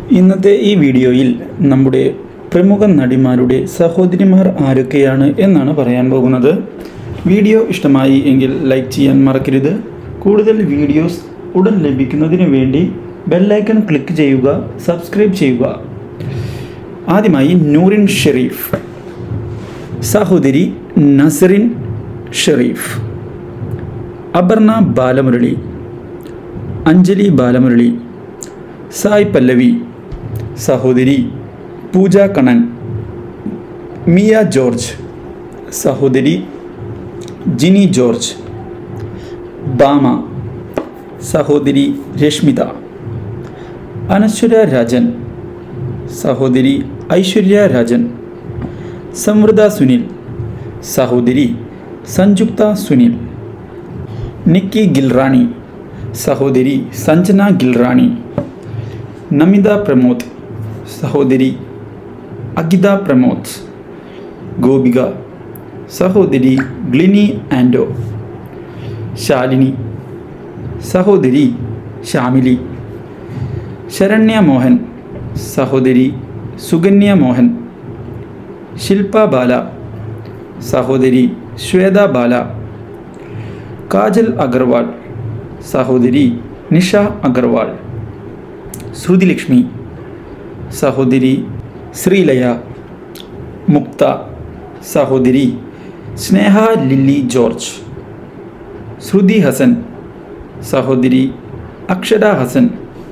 ഇന്നത്തെ ഈ വീഡിയോയിൽ നമ്മുടെ പ്രമുഖ നടിമാരുടെ സഹോദരിമാർ ആരൊക്കെയാണ് എന്നാണ് പറയാൻ പോകുന്നത്. വീഡിയോ ഇഷ്ടമായി എങ്കിൽ ലൈക്ക് ചെയ്യാൻ മറക്കരുത്. കൂടുതൽ വീഡിയോസ് ഉടൻ ലഭിക്കുന്നതിന് വേണ്ടി ബെല്ലൈക്കൺ ക്ലിക്ക് ചെയ്യുക, സബ്സ്ക്രൈബ് ചെയ്യുക. ആദ്യമായി നൂറിൻ ഷെരീഫ്, സഹോദരി നസറിൻ ഷെരീഫ്, അപർണ ബാലമുരളി, അഞ്ജലി ബാലമുരളി, സായ് പല്ലവി, സഹോദരി പൂജ കണ്ണൻ, മിയ ജോർജ്, സഹോദരി ജിനി ജോർജ്, ബാമ, സഹോദരി രശ്മിത, അനശ്വര രാജൻ, സഹോദരി ഐശ്വര്യ രാജൻ, സംവൃത സുനിൽ, സഹോദരി സംയുക്ത സുനിൽ, നിക്കി ഗിൽറാണി, സഹോദരി സഞ്ജന ഗിൽറാണി, നമിത പ്രമോദ്, സഹോദരി അഗിത പ്രമോദ്, ഗോപിക, സഹോദരി ഗ്ലിനി ആൻഡോ, ശാലിനി, സഹോദരി ശ്യാമിലി, ശരണ്യ മോഹൻ, സഹോദരി സുകന്യ മോഹൻ, ശില്പ ബാല, സഹോദരി ശ്വേത ബാല, കാജൽ അഗർവാൾ, സഹോദരി നിഷ അഗർവാൾ, ശ്രുതിലക്ഷ്മി, സഹോദരി ശ്രീലയ, മുക്ത, സഹോദരി സ്നേഹ ലില്ലി ജോർജ്, ശ്രുതി ഹസൻ, സഹോദരി അക്ഷര ഹസൻ,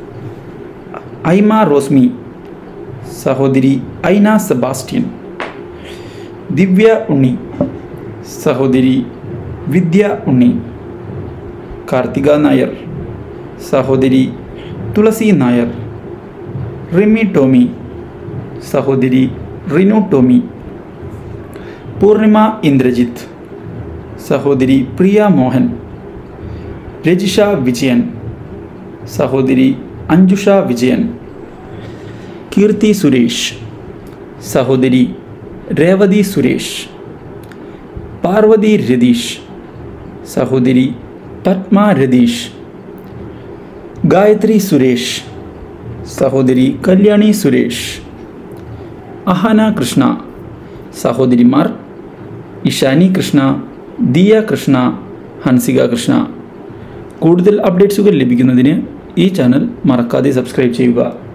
ഐമ റോസ്മി, സഹോദരി ഐന സെബാസ്റ്റ്യൻ, ദിവ്യ ഉണ്ണി, സഹോദരി വിദ്യ ഉണ്ണി, കാർത്തിക നായർ, സഹോദരി തുളസി നായർ, റിമി ടോമി, സഹോദരി റിനു ടോമി, പൂർണിമ ഇന്ദ്രജിത്ത്, സഹോദരി പ്രിയ മോഹൻ, രജിഷ വിജയൻ, സഹോദരി അഞ്ജുഷ വിജയൻ, കീർത്തി സുരേഷ്, സഹോദരി രേവതി സുരേഷ്, പാർവതി രതീഷ്, സഹോദരി പത്മ രതീഷ്, ഗായത്രി സുരേഷ്, സഹോദരി കല്യാണി സുരേഷ്, അഹാന കൃഷ്ണ, സഹോദരിമാർ ഇഷാനി കൃഷ്ണ, ദിയ കൃഷ്ണ, ഹൻസിക കൃഷ്ണ. കൂടുതൽ അപ്ഡേറ്റ്സുകൾ ലഭിക്കുന്നതിന് ഈ ചാനൽ മറക്കാതെ സബ്സ്ക്രൈബ് ചെയ്യുക.